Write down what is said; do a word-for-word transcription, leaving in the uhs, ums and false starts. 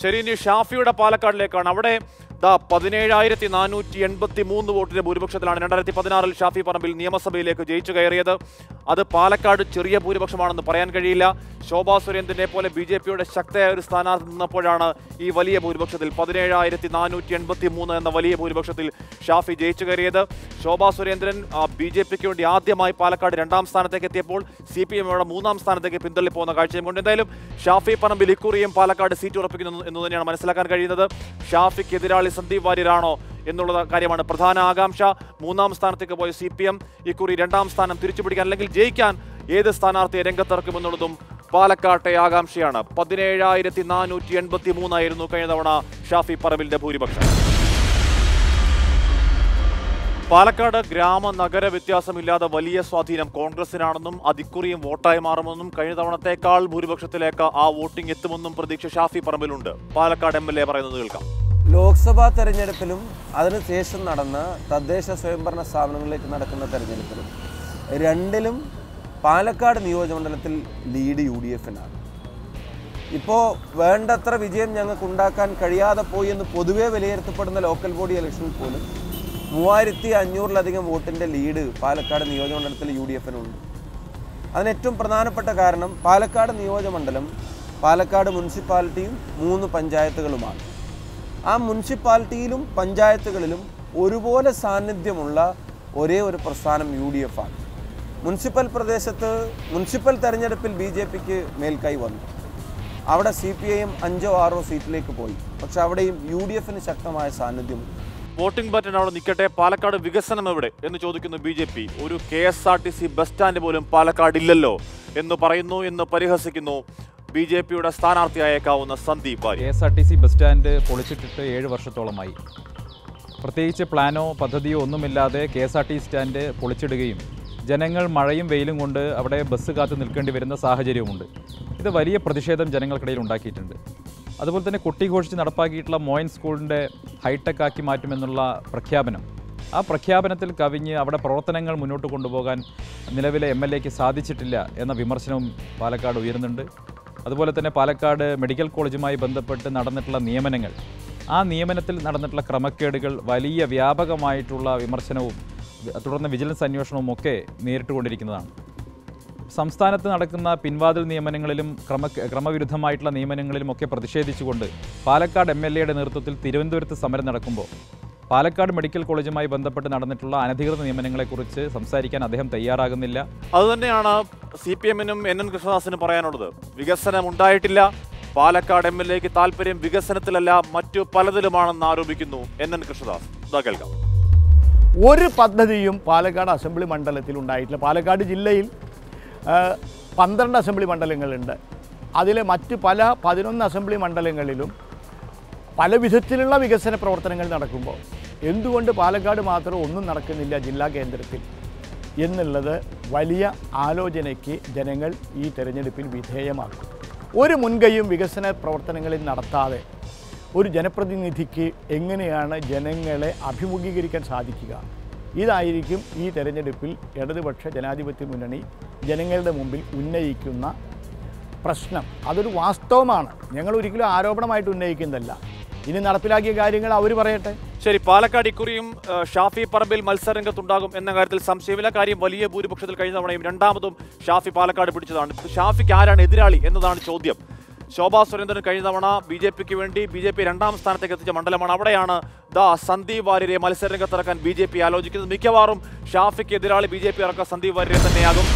ശരി, ഇനി ഷാഫിയുടെ പാലക്കാടിലേക്കാണ്. അവിടെ ദാ പതിനേഴായിരത്തി നാനൂറ്റി എൺപത്തി മൂന്ന് വോട്ടിന്റെ ഭൂരിപക്ഷത്തിലാണ് രണ്ടായിരത്തി പതിനാറിൽ ഷാഫി പറമ്പിൽ നിയമസഭയിലേക്ക് ജയിച്ചു കയറിയത്. അത് പാലക്കാട് ചെറിയ ഭൂരിപക്ഷമാണെന്ന് പറയാൻ കഴിയില്ല. ശോഭാ സുരേന്ദ്രനെ പോലെ ബി ജെ പിയുടെ ശക്തയായ ഒരു സ്ഥാനാർത്ഥി നിന്നപ്പോഴാണ് ഈ വലിയ ഭൂരിപക്ഷത്തിൽ പതിനേഴായിരത്തി നാനൂറ്റി എൺപത്തി മൂന്ന് എന്ന വലിയ ഭൂരിപക്ഷത്തിൽ ഷാഫി ജയിച്ചു കയറിയത്. ശോഭാ സുരേന്ദ്രൻ ബി ജെ പിക്ക് വേണ്ടി ആദ്യമായി പാലക്കാട് രണ്ടാം സ്ഥാനത്തേക്ക് എത്തിയപ്പോൾ സി പി എമ്മയുടെ മൂന്നാം സ്ഥാനത്തേക്ക് പിന്തള്ളി പോകുന്ന കാഴ്ചയും കൊണ്ട് എന്തായാലും ഷാഫി പറമ്പിൽ ഇക്കുറിയും പാലക്കാട് സീറ്റ് ഉറപ്പിക്കുന്നു എന്ന് തന്നെയാണ് മനസ്സിലാക്കാൻ കഴിയുന്നത്. ഷാഫിക്ക് എതിരാളി സന്ദീപ് വാര്യരാണോ എന്നുള്ള കാര്യമാണ് പ്രധാന ആകാംക്ഷ. മൂന്നാം സ്ഥാനത്തേക്ക് പോയ സി പി എം ഇക്കുറി രണ്ടാം സ്ഥാനം തിരിച്ചുപിടിക്കാൻ അല്ലെങ്കിൽ ജയിക്കാൻ ഏത് സ്ഥാനാർത്ഥിയെ രംഗത്തിറക്കുമെന്നുള്ളതും പാലക്കാട്ടെ ആകാംക്ഷയാണ്. പതിനേഴായിരത്തി നാനൂറ്റി എൺപത്തി മൂന്നായിരുന്നു കഴിഞ്ഞ തവണ ഷാഫി പറമ്പിലിന്റെ ഭൂരിപക്ഷം. പാലക്കാട് ഗ്രാമ നഗര വ്യത്യാസമില്ലാതെ വലിയ സ്വാധീനം കോൺഗ്രസിനാണെന്നും അതിക്കുറിയും വോട്ടായി മാറുമെന്നും കഴിഞ്ഞ തവണത്തേക്കാൾ ഭൂരിപക്ഷത്തിലേക്ക് ആ വോട്ടിംഗ് എത്തുമെന്നും പ്രതീക്ഷ ഷാഫി പറമ്പിലുണ്ട്. പാലക്കാട് എം എൽ എ പറയുന്നത് കേൾക്കാം. ലോക്സഭാ തെരഞ്ഞെടുപ്പിലും അതിനുശേഷം നടന്ന തദ്ദേശ സ്വയംഭരണ സ്ഥാപനങ്ങളിലേക്ക് നടക്കുന്ന തെരഞ്ഞെടുപ്പിലും രണ്ടിലും പാലക്കാട് നിയോജകമണ്ഡലത്തിൽ ലീഡ് യു ഡി എഫിനാണ്. ഇപ്പോൾ വേണ്ടത്ര വിജയം ഞങ്ങൾക്ക് ഉണ്ടാക്കാൻ കഴിയാതെ പോയി എന്ന് പൊതുവെ വിലയിരുത്തപ്പെടുന്ന ലോക്കൽ ബോഡി ഇലക്ഷനിൽ പോലും മൂവായിരത്തി അഞ്ഞൂറിലധികം വോട്ടിൻ്റെ ലീഡ് പാലക്കാട് നിയോജകമണ്ഡലത്തിൽ യു ഡി എഫിനുണ്ട്. അതിന് ഏറ്റവും പ്രധാനപ്പെട്ട കാരണം പാലക്കാട് നിയോജകമണ്ഡലം പാലക്കാട് മുനിസിപ്പാലിറ്റിയും മൂന്ന് പഞ്ചായത്തുകളുമാണ്. ആ മുനിസിപ്പാലിറ്റിയിലും പഞ്ചായത്തുകളിലും ഒരുപോലെ സാന്നിധ്യമുള്ള ഒരേ ഒരു പ്രസ്ഥാനം യു ഡി എഫ് ആണ്. മുനിസിപ്പൽ പ്രദേശത്ത് മുനിസിപ്പൽ തെരഞ്ഞെടുപ്പിൽ ബി ജെ പിക്ക് മേൽക്കൈ വന്നു. അവിടെ സി പി ഐ എം അഞ്ചോ ആറോ സീറ്റിലേക്ക് പോയി. പക്ഷെ അവിടെയും യു ഡി എഫിന് ശക്തമായ സാന്നിധ്യമുണ്ട്. വോട്ടിംഗ് പാറ്റേൺ അവിടെ നിൽക്കട്ടെ, പാലക്കാട് വികസനം എവിടെ എന്ന് ചോദിക്കുന്നു ബി ജെ പി. ഒരു K S R T C bus stand പോലും പാലക്കാട് ഇല്ലല്ലോ എന്ന് പറയുന്നു എന്ന് പരിഹസിക്കുന്നു ബി ജെ പിയുടെ സ്ഥാനാർത്ഥിയായേക്കാവുന്ന Sandeep Warrier. K S R T C bus stand പൊളിച്ചിട്ടിട്ട് ഏഴ് വർഷത്തോളമായി. പ്രത്യേകിച്ച് പ്ലാനോ പദ്ധതിയോ ഒന്നുമില്ലാതെ K S R T stand പൊളിച്ചിടുകയും ജനങ്ങൾ മഴയും വെയിലും കൊണ്ട് അവിടെ ബസ് കാത്ത് നിൽക്കേണ്ടി വരുന്ന സാഹചര്യവുമുണ്ട്. ഇത് വലിയ പ്രതിഷേധം ജനങ്ങൾക്കിടയിൽ ഉണ്ടാക്കിയിട്ടുണ്ട്. അതുപോലെ തന്നെ കൊട്ടിഘോഷിച്ച് നടപ്പാക്കിയിട്ടുള്ള മോയിൻ സ്കൂളിൻ്റെ ഹൈടെക് ആക്കി മാറ്റുമെന്നുള്ള പ്രഖ്യാപനം, ആ പ്രഖ്യാപനത്തിൽ കവിഞ്ഞ് അവിടെ പ്രവർത്തനങ്ങൾ മുന്നോട്ട് കൊണ്ടുപോകാൻ നിലവിലെ എം എൽ എക്ക് സാധിച്ചിട്ടില്ല എന്ന വിമർശനവും പാലക്കാട് ഉയരുന്നുണ്ട്. അതുപോലെ തന്നെ പാലക്കാട് മെഡിക്കൽ കോളേജുമായി ബന്ധപ്പെട്ട് നടന്നിട്ടുള്ള നിയമനങ്ങൾ, ആ നിയമനത്തിൽ നടന്നിട്ടുള്ള ക്രമക്കേടുകൾ വലിയ വ്യാപകമായിട്ടുള്ള വിമർശനവും തുടർന്ന് വിജിലൻസ് അന്വേഷണവും ഒക്കെ നേരിട്ടുകൊണ്ടിരിക്കുന്നതാണ്. സംസ്ഥാനത്ത് നടക്കുന്ന പിൻവാതിൽ നിയമനങ്ങളിലും ക്രമ ക്രമവിരുദ്ധമായിട്ടുള്ള നിയമനങ്ങളിലുമൊക്കെ പ്രതിഷേധിച്ചുകൊണ്ട് പാലക്കാട് എം എൽ എയുടെ നേതൃത്വത്തിൽ തിരുവനന്തപുരത്ത് സമരം നടക്കുമ്പോൾ പാലക്കാട് മെഡിക്കൽ കോളേജുമായി ബന്ധപ്പെട്ട് നടന്നിട്ടുള്ള അനധികൃത നിയമനങ്ങളെക്കുറിച്ച് സംസാരിക്കാൻ അദ്ദേഹം തയ്യാറാകുന്നില്ല. അതുതന്നെയാണ് സി പി എമ്മിനും എൻ എൻ കൃഷ്ണദാസിനും പറയാനുള്ളത്. വികസനം ഉണ്ടായിട്ടില്ല, പാലക്കാട് എം എൽ എക്ക് താല്പര്യം വികസനത്തിലല്ല മറ്റു പലതിലുമാണെന്ന് ആരോപിക്കുന്നു എൻ എൻ കൃഷ്ണദാസ്. ഇതാ കേൾക്കാം. ഒരു പദ്ധതിയും പാലക്കാട് അസംബ്ലി മണ്ഡലത്തിൽ ഉണ്ടായിട്ടില്ല. പാലക്കാട് ജില്ലയിൽ പന്ത്രണ്ട് അസംബ്ലി മണ്ഡലങ്ങളുണ്ട്. അതിലെ മറ്റ് പല പതിനൊന്ന് അസംബ്ലി മണ്ഡലങ്ങളിലും പല വിധത്തിലുള്ള വികസന പ്രവർത്തനങ്ങൾ നടക്കുമ്പോൾ എന്തുകൊണ്ട് പാലക്കാട് മാത്രം ഒന്നും നടക്കുന്നില്ല ജില്ലാ കേന്ദ്രത്തിൽ എന്നുള്ളത് വലിയ ആലോചനയ്ക്ക് ജനങ്ങൾ ഈ തെരഞ്ഞെടുപ്പിൽ വിധേയമാക്കും. ഒരു മുൻകൈയും വികസന പ്രവർത്തനങ്ങളിൽ നടത്താതെ ഒരു ജനപ്രതിനിധിക്ക് എങ്ങനെയാണ് ജനങ്ങളെ അഭിമുഖീകരിക്കാൻ സാധിക്കുക? ഇതായിരിക്കും ഈ തെരഞ്ഞെടുപ്പിൽ ഇടതുപക്ഷ ജനാധിപത്യ മുന്നണി ജനങ്ങളുടെ മുമ്പിൽ ഉന്നയിക്കുന്ന പ്രശ്നം. അതൊരു വാസ്തവമാണ്, ഞങ്ങൾ ഒരിക്കലും ആരോപണമായിട്ട് ഉന്നയിക്കുന്നതല്ല. ഇനി നടപ്പിലാക്കിയ കാര്യങ്ങൾ അവർ പറയട്ടെ. ശരി, പാലക്കാട് ഇക്കുറിയും ഷാഫി പറമ്പിൽ മത്സരരംഗത്തുണ്ടാകും എന്ന കാര്യത്തിൽ സംശയമില്ല. കാര്യം വലിയ ഭൂരിപക്ഷത്തിൽ കഴിഞ്ഞ തവണയും രണ്ടാമതും ഷാഫി പാലക്കാട് പിടിച്ചതാണ്. ഷാഫിക്ക് ആരാണ് എതിരാളി എന്നതാണ് ചോദ്യം. ശോഭാ സുരേന്ദ്രൻ കഴിഞ്ഞ തവണ ബി ജെ പിക്ക് വേണ്ടി ബി ജെ പി രണ്ടാം സ്ഥാനത്തേക്ക് എത്തിച്ച മണ്ഡലമാണ്. അവിടെയാണ് ദാ സന്ദീപ് വാര്യരെ മത്സരരംഗത്തിറക്കാൻ ബി ജെ പി ആലോചിക്കുന്നത്. മിക്കവാറും ഷാഫിക്ക് എതിരാളി ബി ജെ പി ഇറക്കുക സന്ദീപ് വാര്യരെ തന്നെയാകും.